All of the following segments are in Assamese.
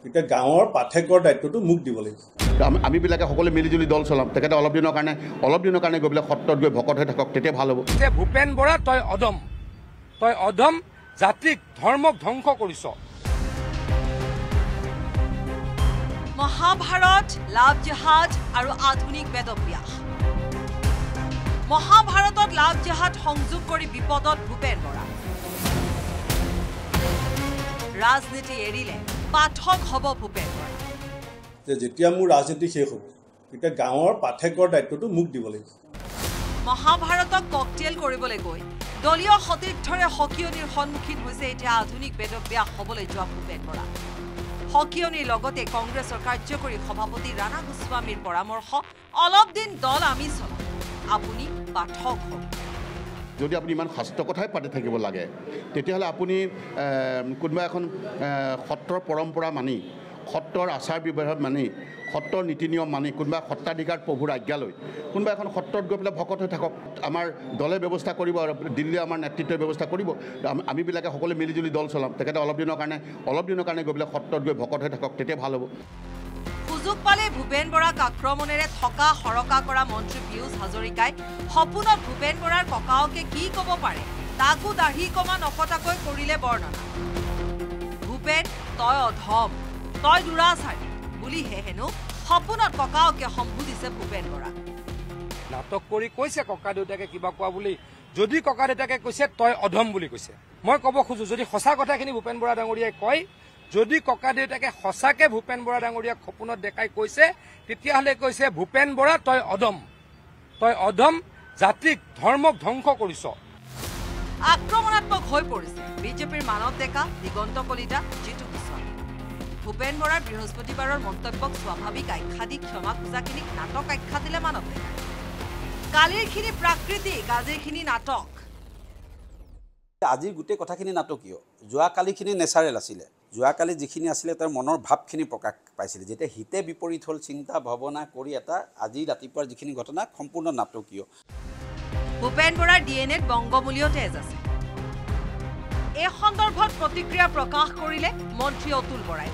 এতিয়া গাঁৱৰ পাঠকৰ দায়িত্বটো মোক দিব লাগিব আমি বিলাকে সকলো মিলিজুলি দল চলাম তেখেতে অলপ দিনৰ কাৰণে গৈ পেলাই সত্ৰত গৈ ভকত হৈ থাকক তেতিয়া ভাল হ'ব যে ভূপেন বৰা তই অধম জাতিক ধৰ্মক ধ্বংস কৰিছ মহাভাৰত লাভ জেহাদ আৰু আধুনিক বেদব্যাস মহাভাৰতত লাভ জেহাদ সংযোগ কৰি বিপদত ভূপেন বৰা ৰাজনীতি এৰিলে পাঠক হ'ব ভূপেন বৰা যে যেতিয়া মোৰ ৰাজনীতি শেষ হ'ব তেতিয়া গাঁৱৰ পাঠকৰ দায়িত্বটো মোক দিব লাগিব মহাভাৰতক ককটেল কৰিবলৈ গৈ দলীয় সতীৰ্থৰে সকিয়নিৰ সন্মুখীন হৈছে এতিয়া আধুনিক বেদব্যাস হ'বলৈ যোৱা ভূপেন বৰা সকিয়নিৰ লগতে কংগ্ৰেছৰ কাৰ্যকৰী সভাপতি ৰাণা গোস্বামীৰ পৰামৰ্শ অলপ দিন দল আমি চলাম আপুনি পাঠক হ'ব যদি আপুনি ইমান শাস্ত্ৰ কথাই পাতি থাকিব লাগে তেতিয়াহ'লে আপুনি কোনোবা এখন সত্ৰৰ পৰম্পৰা মানি সত্ৰৰ আচাৰ ব্যৱহাৰ মানি সত্ৰৰ নীতি নিয়ম মানি কোনোবা সত্ৰাধিকাৰ প্ৰভুৰ আজ্ঞা লৈ কোনোবা এখন সত্ৰত গৈ পেলাই ভকত হৈ থাকক আমাৰ দলে ব্যৱস্থা কৰিব আৰু দিল্লী আমাৰ নেতৃত্বই ব্যৱস্থা কৰিব আমি বিলাকে সকলো মিলিজুলি দল চলাম তেখেতে অলপ দিনৰ কাৰণে গৈ পেলাই সত্ৰত গৈ ভকত হৈ থাকক তেতিয়া ভাল হ'ব সুযোগ পালে ভূপেন বৰাক আক্ৰমণেৰে থকা সৰকা কৰা মন্ত্ৰী পীয়ুষ হাজৰিকাই সপোনত ভূপেন বৰাৰ ককাওকে কি ক'ব পাৰে তাকো দাঢ়ি কমা নকটাকৈ কৰিলে বৰ্ণনা ভূপেন তই অধম তই দুৰাচাৰী বুলিহে হেনো সপোনত ককাওকে সম্বোধিছে ভূপেন বৰা নাটক কৰি কৈছে ককা দেউতাকে কিবা কোৱা বুলি যদি ককা দেউতাকে কৈছে তই অধম বুলি কৈছে মই ক'ব খোজো যদি সঁচা কথাখিনি ভূপেন বৰা ডাঙৰীয়াই কয় যদি ককা দেউতাকে সঁচাকে ভূপেন বৰা ডাঙৰীয়াক সপোনত দেখাই কৈছে তেতিয়াহ'লে কৈছে ভূপেন বৰা তই অধম জাতিক ধৰ্মক ধ্বংস কৰিছ আক্ৰমণাত্মক হৈ পৰিছে বিজেপিৰ মানৱ ডেকা দিগন্ত কলিতা জিতু গোস্বামী ভূপেন বৰাৰ বৃহস্পতিবাৰৰ মন্তব্যক স্বাভাৱিক আখ্যা দি ক্ষমা খোজাখিনিক নাটক আখ্যা দিলে মানৱ ডেকা কালিৰখিনি প্ৰাকৃতিক আজিৰখিনি নাটক আজিৰ গোটেই কথাখিনি নাটকীয় যোৱাকালিখিনি নেচাৰেল আছিলে যোৱাকালি যিখিনি আছিলে তাৰ মনৰ ভাৱখিনি প্ৰকাশ পাইছিলে যেতিয়া হিতে বিপৰীত হ'ল চিন্তা ভাৱনা কৰি এটা আজি ৰাতিপুৱাৰ যিখিনি ঘটনা সম্পূৰ্ণ নাটকীয় ভূপেন বৰাৰ ডিএনএত বংগমূলীয় তেজ আছে এই সন্দৰ্ভত প্ৰতিক্ৰিয়া প্ৰকাশ কৰিলে মন্ত্ৰী অতুল বৰাই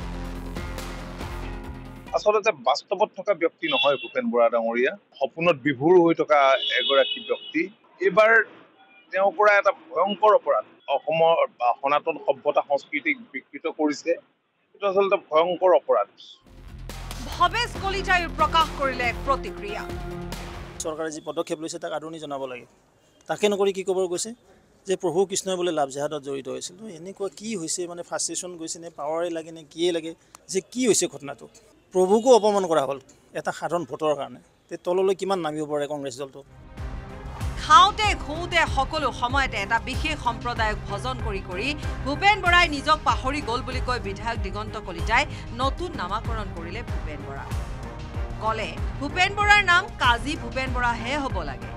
আচলতে বাস্তৱত থকা ব্যক্তি নহয় ভূপেন বৰা ডাঙৰীয়া সপোনত বিভোৰ হৈ থকা এগৰাকী ব্যক্তি এইবাৰ তেওঁৰ পৰা এটা ভয়ংকৰ অপৰাধ অসমৰ সনাতন সভ্যতা সংস্কৃতিক বিকৃত কৰিছে এইটো আচলতে ভয়ংকৰ অপৰাধ ভৱেশ কলিতাই প্ৰকাশ কৰিলে প্ৰতিক্ৰিয়া চৰকাৰে যি পদক্ষেপ লৈছে তাক আদৰণি জনাব লাগে তাকে নকৰি কি ক'ব গৈছে যে প্ৰভু কৃষ্ণই বোলে লাভ জেহাদত জড়িত হৈছিল এনেকুৱা কি হৈছে মানে ফ্ৰাষ্ট্ৰেশ্যন গৈছে নে পাৱাৰে লাগে নে কিয়ে লাগে যে কি হৈছে ঘটনাটো প্ৰভুকো অপমান কৰা হ'ল এটা সাধাৰণ ভোটৰ কাৰণে তে তললৈ কিমান নামিব পাৰে কংগ্ৰেছ দলটো খাওঁতে খুওঁতে সকলো সময়তে এটা বিশেষ সম্প্ৰদায়ক ভজন কৰি ভূপেন বৰাই নিজক পাহৰি গ'ল বুলি কৈ বিধায়ক দিগন্ত কলিতাই নতুন নামাকৰণ কৰিলে ভূপেন বৰা কলে ভূপেন বৰাৰ নাম কাজী ভূপেন বৰাহে হ'ব লাগে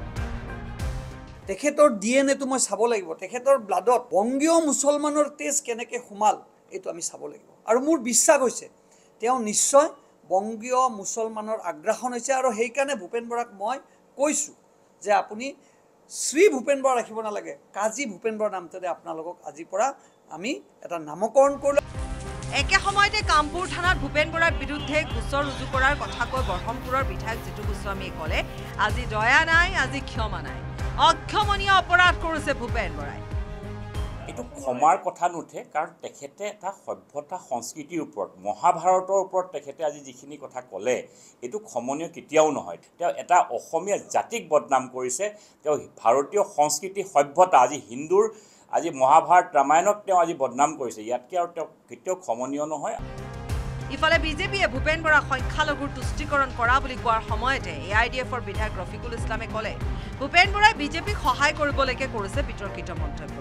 তেখেতৰ ডিএনএটো মই চাব লাগিব তেখেতৰ ব্লাডত বংগীয় মুছলমানৰ তেজ কেনেকৈ সোমাল এইটো আমি চাব লাগিব আৰু মোৰ বিশ্বাস হৈছে তেওঁ নিশ্চয় বংগীয় মুছলমানৰ আগ্ৰাসন হৈছে আৰু সেইকাৰণে ভূপেন বৰাক মই কৈছোঁ যে আপুনি শ্ৰী ভূপেন বৰা ৰাখিব নালাগে কাজী ভূপেন বৰা নামটোতে আপোনালোকক আজিৰ পৰা আমি এটা নামকৰণ কৰিলোঁ একে সময়তে কামপুৰ থানাত ভূপেন বৰাৰ বিৰুদ্ধে গোচৰ ৰুজু কৰাৰ কথা কৈ বৰহমপুৰৰ বিধায়ক জিতু গোস্বামীয়ে ক'লে আজি দয়া নাই আজি ক্ষমা নাই অক্ষমনীয় অপৰাধ কৰিছে ভূপেন বৰাই এইটো ক্ষমাৰ কথা নুঠে কাৰণ তেখেতে এটা সভ্যতা সংস্কৃতিৰ ওপৰত মহাভাৰতৰ ওপৰত তেখেতে আজি যিখিনি কথা ক'লে এইটো ক্ষমনীয় কেতিয়াও নহয় তেওঁ এটা অসমীয়া জাতিক বদনাম কৰিছে তেওঁ ভাৰতীয় সংস্কৃতি সভ্যতা আজি হিন্দুৰ আজি মহাভাৰত ৰামায়ণক তেওঁ আজি বদনাম কৰিছে ইয়াতকৈ আৰু তেওঁ কেতিয়াও ক্ষমনীয় নহয় ইফালে বিজেপিয়ে ভূপেন বৰাক সংখ্যালঘুৰ তুষ্টিকৰণ কৰা বুলি কোৱাৰ সময়তে এআইডিএফৰ বিধায়ক ৰফিকুল ইছলামে ক'লে ভূপেন বৰাই বিজেপিক সহায় কৰিবলৈকে কৰিছে বিতৰ্কিত মন্তব্য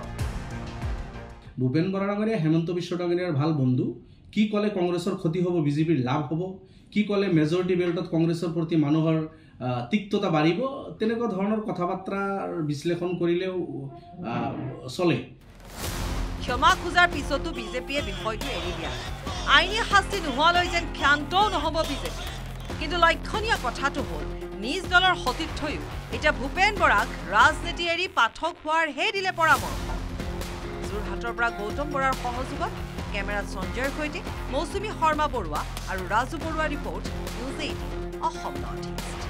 ভূপেন বৰা ডাঙৰীয়া হেমন্ত বিশ্ব ডাঙৰীয়াৰ ভাল বন্ধু কি ক'লে কংগ্ৰেছৰ ক্ষতি হ'ব বিজেপিৰ লাভ হ'ব কি ক'লে মেজৰিটি বেল্টত কংগ্ৰেছৰ প্ৰতি মানুহৰ তিক্ততা বাঢ়িব তেনেকুৱা ধৰণৰ কথা বাৰ্তাৰ বিশ্লেষণ কৰিলেও চলে ক্ষমা খোজাৰ পিছতো বিজেপিয়ে বিষয়টো এৰি দিয়া আইনী শাস্তি নোহোৱালৈ যেন ক্ষান্তও নহ'ব বিজেপি কিন্তু লক্ষণীয় কথাটো হ'ল নিজ দলৰ সতীৰ্থয়ো এতিয়া ভূপেন বৰাক ৰাজনীতি এৰি পাঠক হোৱাৰ হে দিলে পৰামৰ্শ যোৰহাটৰ পৰা গৌতম বৰাৰ সহযোগত কেমেৰাত সঞ্জয়ৰ সৈতে মৌচুমী শৰ্মা বৰুৱা আৰু Raju Barua report News18 Assam north east.